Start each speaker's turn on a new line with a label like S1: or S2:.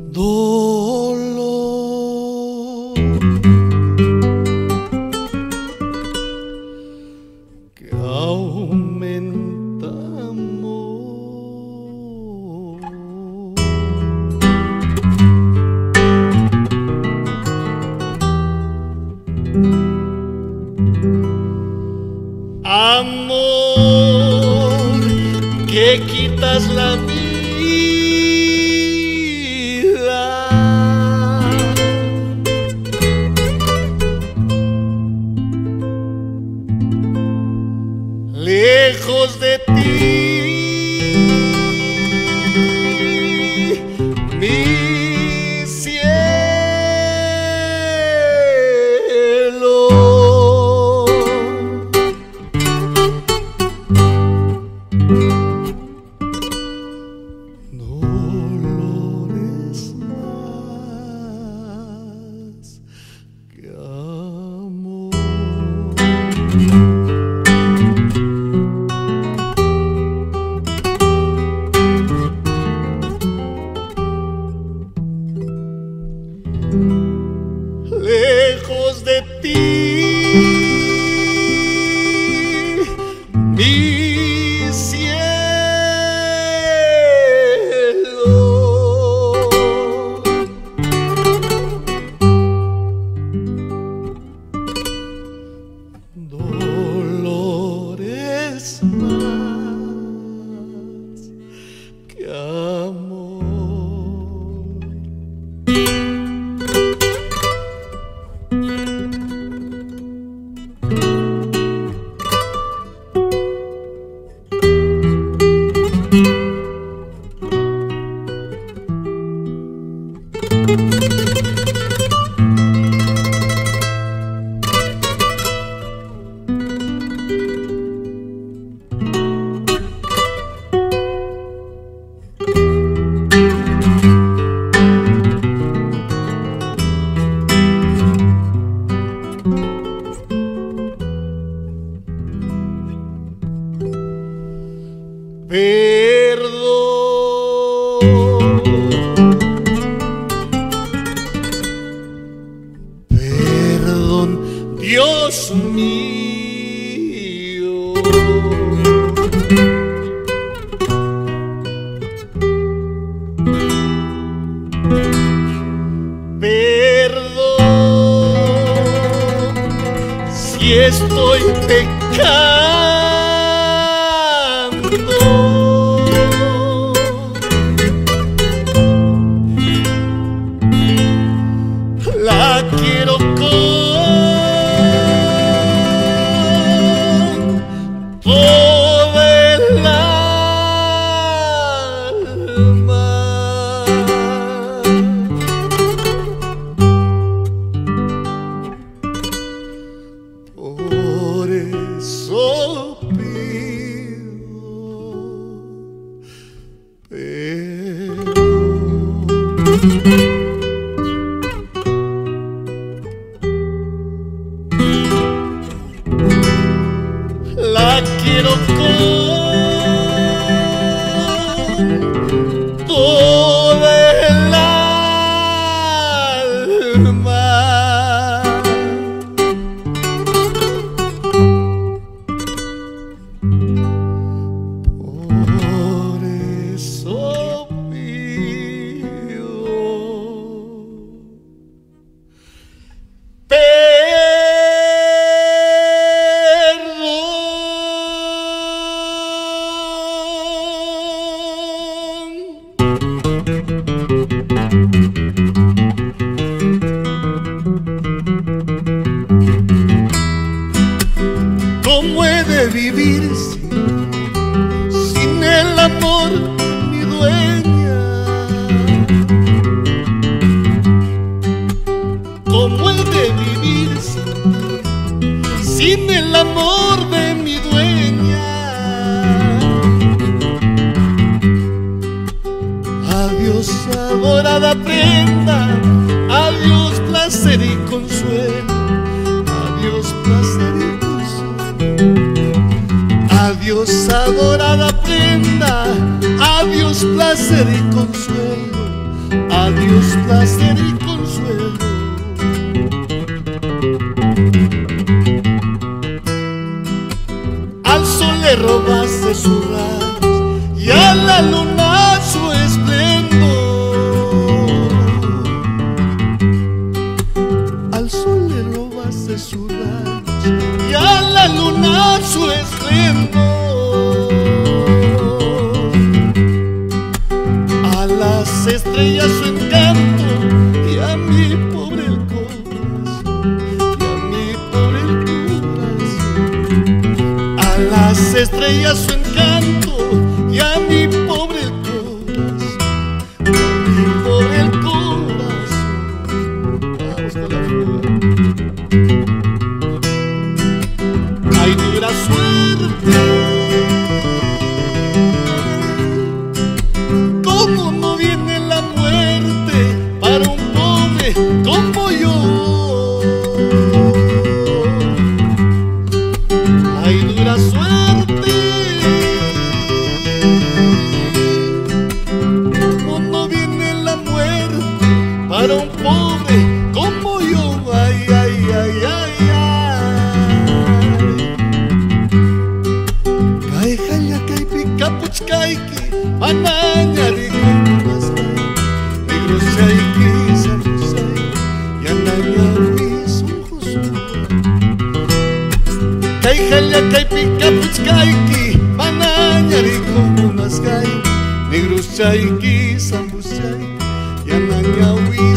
S1: dolor que aumenta amor. Amor que quitas la vida, lejos de ti, mi cielo. Dolores más que amor. Lejos de ti, mi cielo. Dolores más que amor. Perdón, Dios mío. Perdón si estoy pecando. La quiero con toda el alma. Por eso pido perdón. La quiero con toda el alma. Por eso pido ¿cómo he de vivir sin el amor de mi dueña? ¿Cómo he de vivir sin el amor de mi dueña? Adiós, adorada prenda, adiós, placer y consuelo. Adiós, placer y consuelo. Adiós, adorada prenda, adiós, placer y consuelo. Adiós. adiós placer y consuelo. Al sol le robaste sus rayos y a la luna su esplendor. Al sol le robaste sus rayos y a la luna su esplendor. A las estrellas su encanto y a mi pobre el corazón, y a mi pobre el corazón. A las estrellas su encanto y a mi pobre el corazón, y a mi pobre el corazón. Vamos con la fuga. Ay, dura suerte, cómo no viene la muerte para un pobre como yo. Ay, dura suerte, cómo no viene la muerte para un pobre como yo. Ay, ay, ay, ay, ay. Kay halla kay pikapuchkayki manañariki masay, negros chayki samusay yanañawi sunjusuwa. Kay halla kay pikapuchkayki manañariki masay, negros chayki samusay yanañawi